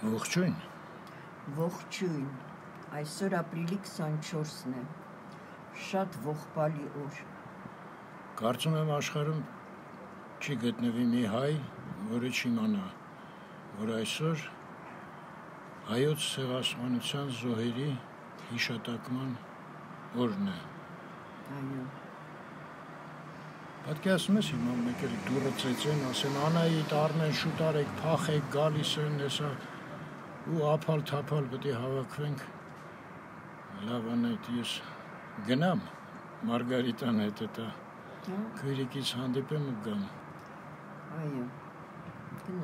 Ողջույն։ Ողջույն, այսօր ապրիլի 24-ն է, շատ ողբալի օր։ Կարծում եմ աշխարհում չի գտնվի մի հայ, որը չիմանա, որ այսօր հայոց ցեղասպանության զոհերի հիշատակման օրն է։ Այո։ Պատկերացնում ես հիմա մեկ էլ դուռը ծեծեն, ասեն Անահիտ, առնեն, շուտ արեք, փախեք, գալիս են, հեսա ու ափալ-թափալ պետք է հավաքվենք։ Լավ Անահիտ, ես գնամ Մարգարիտան հետ հետա քույրիկից հանդիպեմ ու գամ։ Այո, գնա։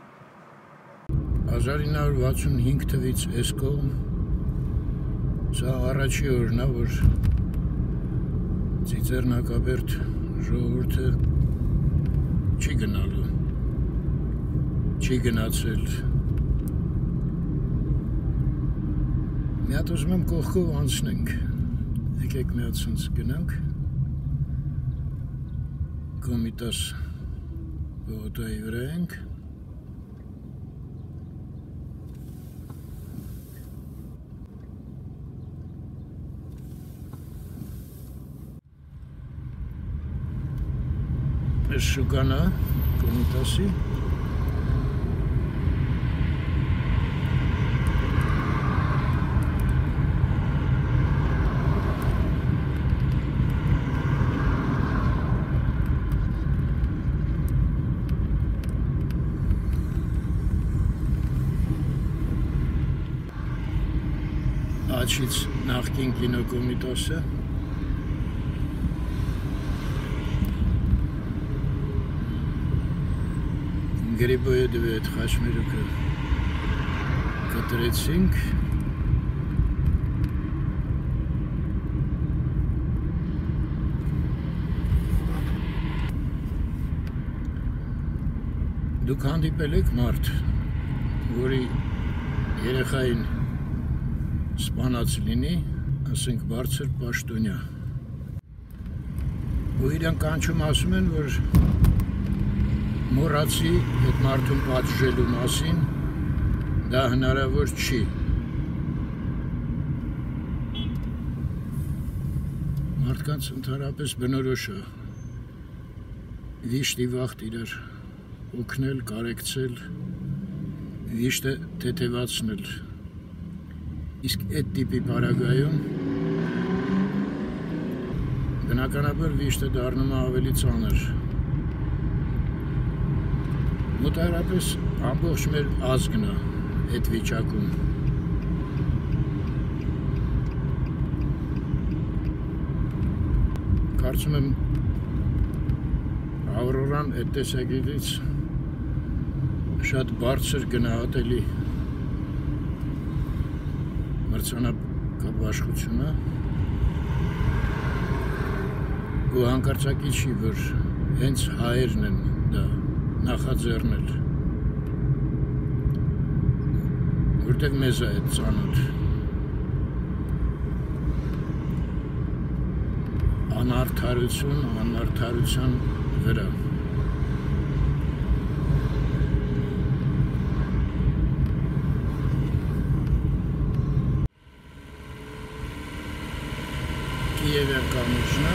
1965 թվից այս կողմ սա առաջի օրն է, որ Ծիծեռնակաբերդ ժողովուրդը չի գնալու, չի գնացել։ Մի հատ ուզում եմ կողքով անցնենք, եկեք մի հատ սենց գնանք, Կոմիտաս պողոտայի վրա ենք, Այս շուկան է, Կոմիտասի, Աչից նախկին կինոկոմիտասը, Գրիբոյեդովի այդ խաչմերուկը կտրեցինք, դուք հանդիպել եք մարդ, որի երեխային սպանած լինի, ասենք բարձր պաշտոնյա, ու իրանք կանչում ասում են, որ մոռացի այդ մարդուն պատժելու մասին, դա հնարավոր չի։ Մարդկանց ընդհանրապես բնորոշ է վիշտի վաղտ իրար օգնել, կարեկցել, վիշտը թեթևացնել։ Իսկ այդ տիպի պարագայում բնականաբար վիշտը դառնում է ավելի ծանր։ Մոտարապես ամբողջ մեր ազգն է այդ վիճակում։ Կարծում եմ Ավրորան այդ տեսակետից շատ բարձր գնահատելի մրցանակաբաշխություն է ու հանկարծակի չի, որ հենց հայերն են դա նախաձեռնել, որտեղ մեզ է այդ ծանոթ անարդարություն, անարդարության վրա։ Կիևյան կամուրջն է,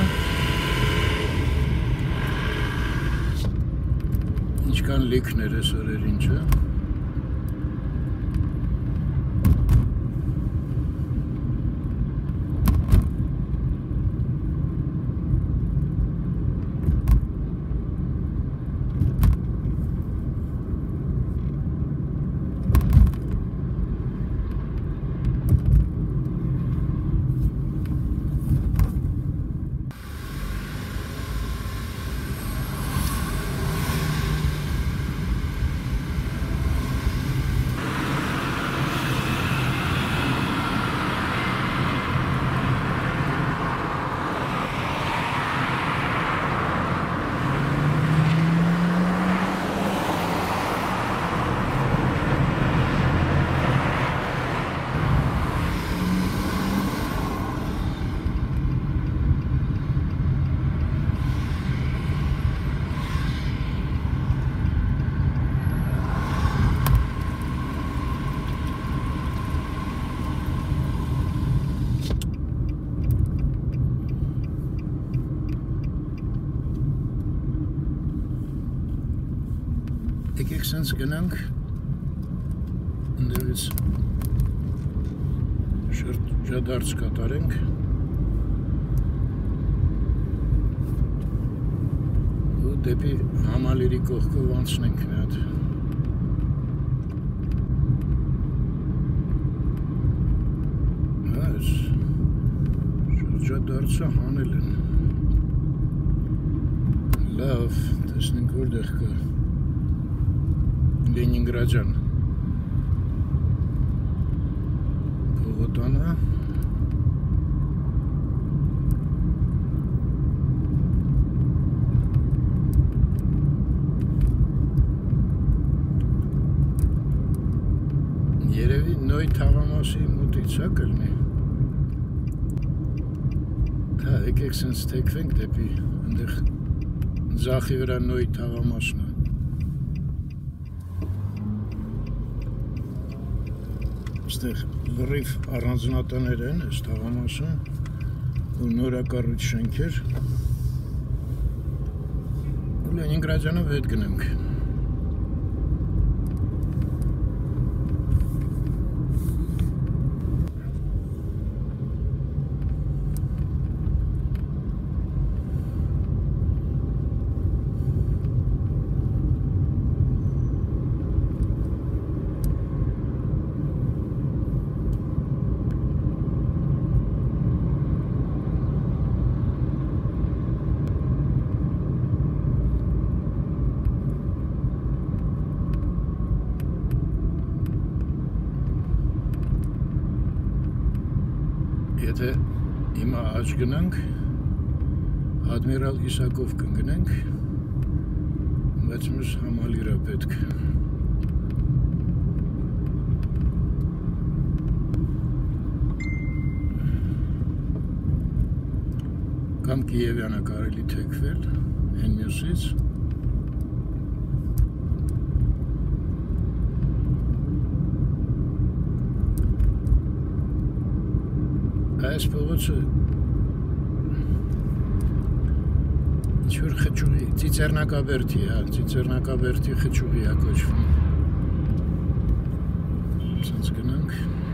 ինչքան լիքներ ես օրերին, չէ։ սենց գնանք ընդեղից շրջադարձ կատարենք ու դեպի համալիրի կողքով անցնենք մի հատ այս շրջադարձը հանել են լավ տեսնենք որտեղ կա Լենինգրադյան փողոտանը երևի նոյ թաղամասի մոտից է կլնի հա եկեք սենց թեքվենք դեպի ընդեղ ձախի վրա նոյ թաղամասն է Այստեղ լրիվ առանձնատներ են այս թաղամասը ու նորակառույց շենքեր ու Լենինգրադյանով հետ գնանք Եթե հիմա աջ գնանք, Ադմիրալ Իսակով կգնենք, բայց մեզ համալիր է պետք։ Կամ Կիևյանը կարելի թեքվել, են մյուսից։ Այս փողոցը ինչ-որ խճուղի, Ծիծեռնակաբերդի, հա, Ծիծեռնակաբերդի խճուղի է կոչվում։ Սենց գնանք։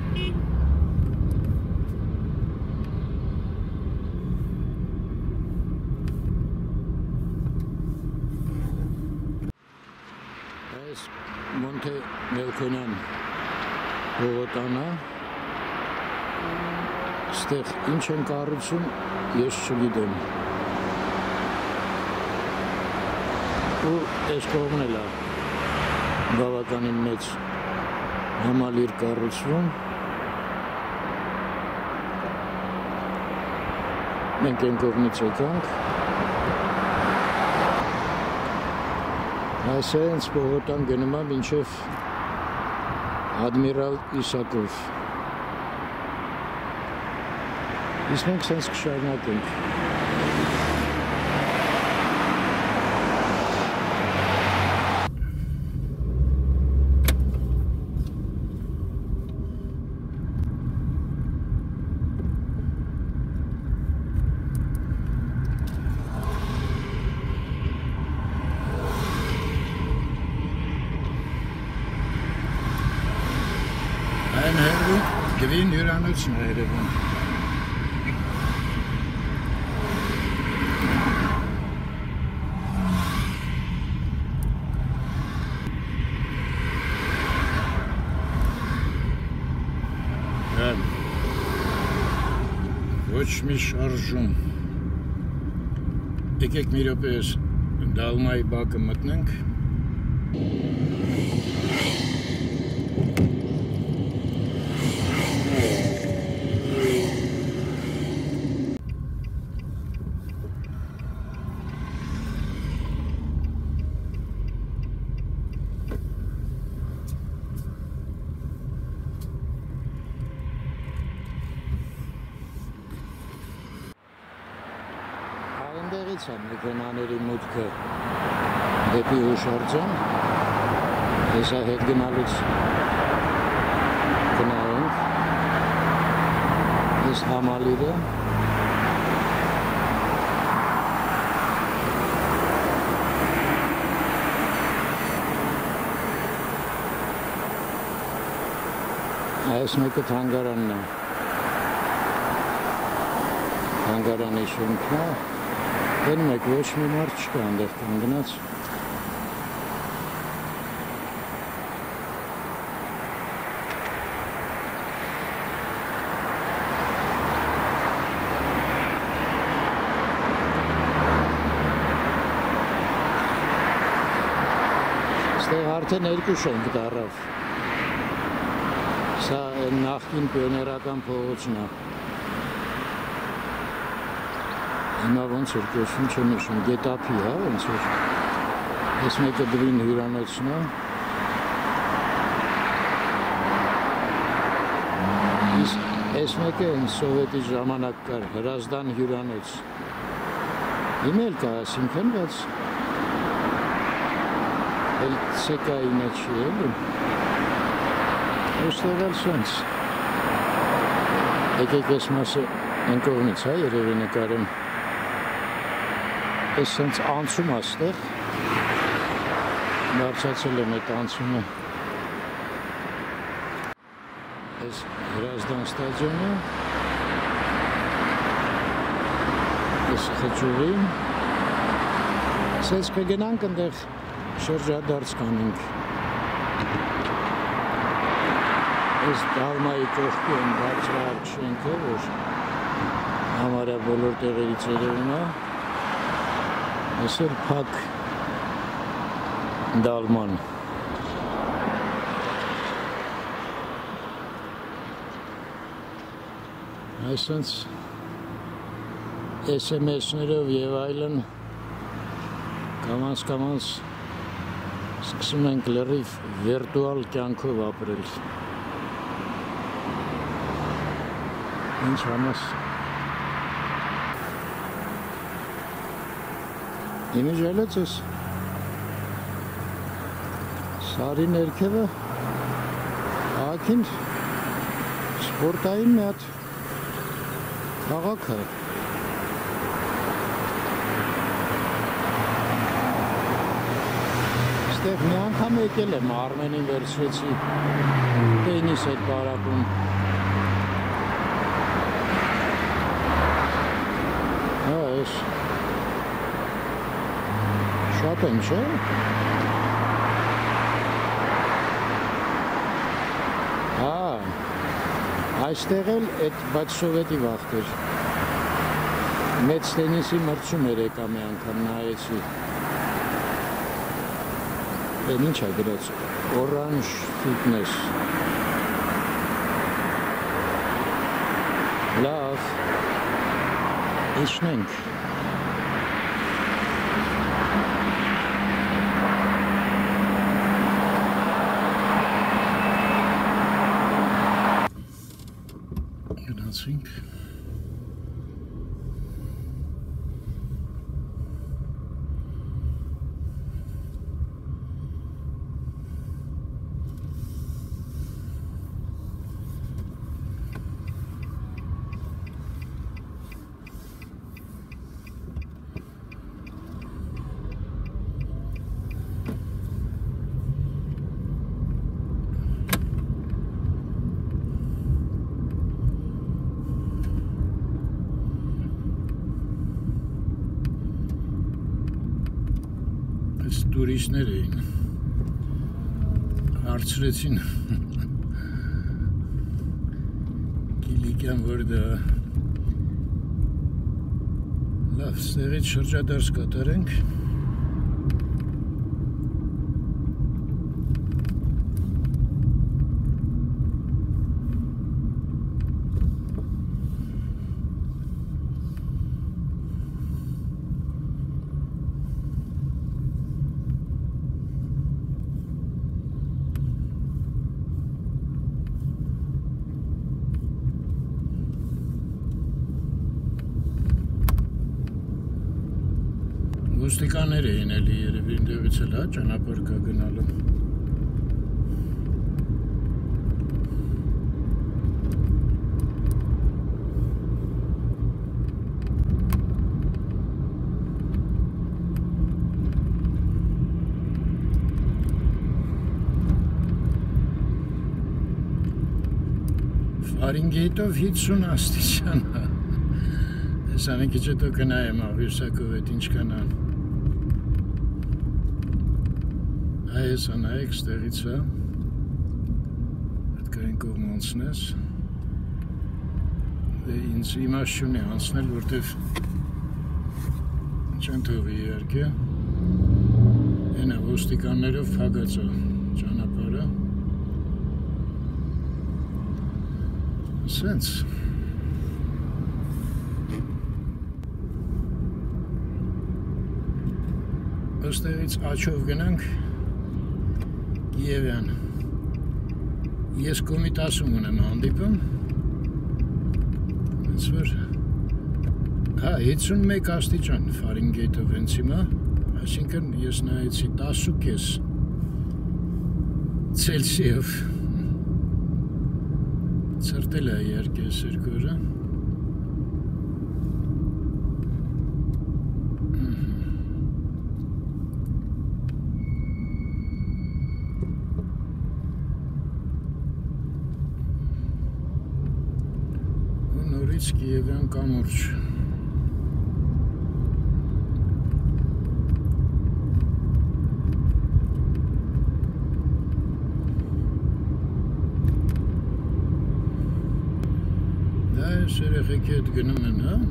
Այս Մոնթե Մելքոնյան փողոտանը Ստեղ ինչ են կառուցում, ես չգիտեմ։ Ու այս կողմն էլ է բավականին մեծ համալիր կառուցվում։ Մենք այն կողմից եկանք։ Այսենց փողոտան գնում է մինչև Ադմիրալ Իսակով։ Իսկ մենք սենց կշարունակենք։ Այն հեռու գվին հյուրանոցն է երևում։ Ոչ մի շարժում։ Եկեք մի րոպե ես դալմայի բակը մտնենք։ Այնտեղից է մեքենաների մուտքը դեպի հուշարձան, հեսա հետ գնալուց գնայենք, ես համալիրը, Այս մեկը թանգարանն է։ Թանգարանի շենքն է։ Դեն մեկ ոչ մի մարդ չկա այնտեղ կանգնած։ Այստեղ արդեն երկու շենք դառավ։ Սա նախկին պիոներական փողոցն է։ Հիմա ոնց էր կոչվում չեմ հիշում, Գետափի, հա, ոնց էր։ Այս մեկը դվին հյուրանոցն է։ Այս մեկը սովետի ժամանակ կար, Հրազդան հյուրանոց։ Հիմա էլ կա, այսինքն, բայց էլ ցեկայինը չի էլի։ Ոստեղ էլ սենց։ Եկեք այս մասը ընկողնից, հա, երևի նկարեմ։ Այս սենց անցում աստեղ։ Բարձացել եմ այդ անցումը։ Այս Հրազդան ստադիոնը։ Այս խճուղին։ Սենց կգնանք ընդեղ շրջադարձ կանենք։ Այս Դալմայի կողքի են բարձրահարկ շենքը, որ համարյա բոլոր տեղերից երևում է։ Այս էլ փակ Դալման։ Այսինքն SMS-ներով եւ այլն կամաց սկսում ենք լրիվ վիրտուալ կյանքով ապրել։ Ինչ անես։ Իմիջալեց ես։ Սարի ներքևը ակին սպորտային մի հատ քաղաք է։ Այստեղ մի անգամ եկել եմ, Արմենին վերցրեցի տենիս այդ բարակում։ Հա, ես շատ են, չէ՞։ Հա, այստեղ էլ այդ բայց սովետի վաղտ էր։ Մեծ տենիսի մրցում էր եկա մի անգամ նայեցի։ Են ինչ է գրած, Orange Fitness։ Լավ, իջնենք։ Գնացինք։ Տուրիստներ էին, հարցրեցին Կիլիկյան, որ դա լավ, ստեղից շրջադարձ կատարենք։ Ոստիկաններ էին էլի երևի ընդեղից էլ հա ճանապարհ կա գնալու։ Ֆարենհեյտով 50 աստիճան է։ Հեսա մի քիչ հետո կնայեմ աղյուսակով էդ ինչ կանան։ Հեսա նայեք ստեղից է։ Պետք է այն կողմ անցնես։ Դե ինձ իմաստ չունի անցնել, որտեվ չեն թողի իհարկե։ Էնա ոստիկաններով փակած է ճանապարհը։ Սենց Ոստեղից աչով գնանք Կիևյան։ Ես Կոմիտասում ունեմ հանդիպում։ Հենց որ 51 աստիճան Ֆարենհեյտով հենց հիմա, այսինքն ես նայեցի 10.5 Ցելսիով։ Ցրտել է իհարկե երկու օրը։ Նորից Կիևյան կամուրջ։ Երեխեքի հետ գնում են, հա?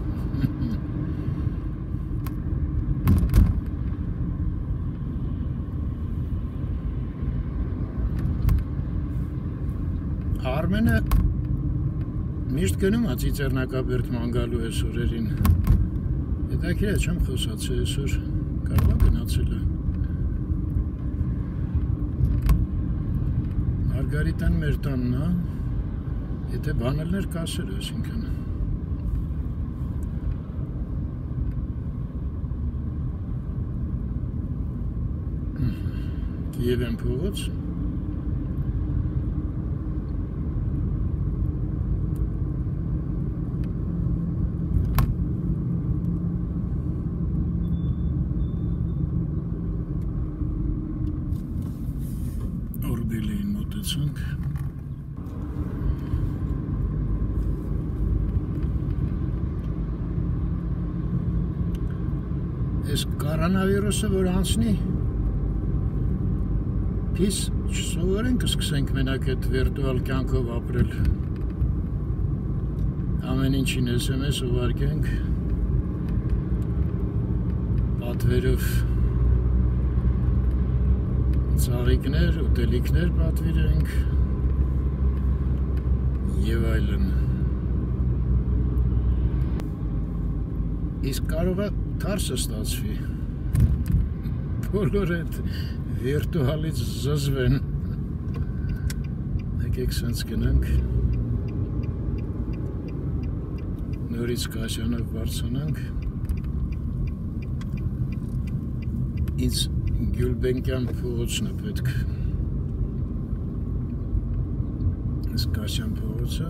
Արմենը միշտ գնում է Ծիծեռնակաբերդ ման գալու այս օրերին։ Հետաքրքիր է, չեմ խոսացել այսօր, կարող է գնացել է։ Մարգարիտան մեր տանն է։ Եթե բանելներ կասեր, այսինքն։ Կիևյան փողոց։ Օրբելիին մոտեցանք։ Այս կորոնավիրուսը որ անցնի, Պիս չսովորենք սկսենք մենակ այդ վիրտուալ կյանքով ապրել։ Ամեն ինչին SMS ուղարկենք, պատվերով ծաղիկներ, ուտելիքներ պատվիրենք և այլն։ Իսկ կարող է թարսը ստացվի, բոլոր այդ վիրտուալից զզվեն, եկեք սենց գնանք, նորից Կասյանով բարձրանանք, ինձ Գյուլբենկյան փողոցն է պետք, այս Կասյան փողոցը,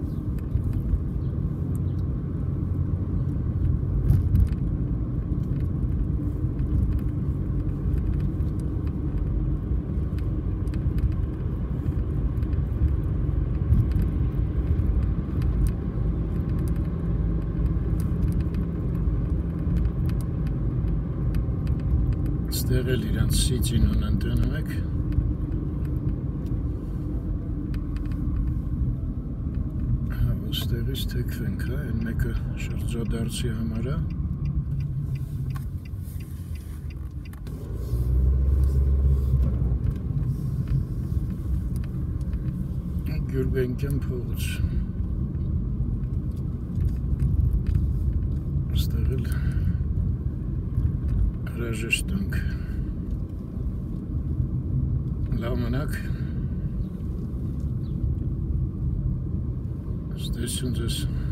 ստեղ էլ իրանց սիցին ունեն տենում եք, ստեղից թեքվենք, այն մեկը շրջադարձի համար է, Գյուլբենկյան փողոց, ստեղ էլ հրաժեշտ ենք, լավ մնաք, ստեսություն ձեզ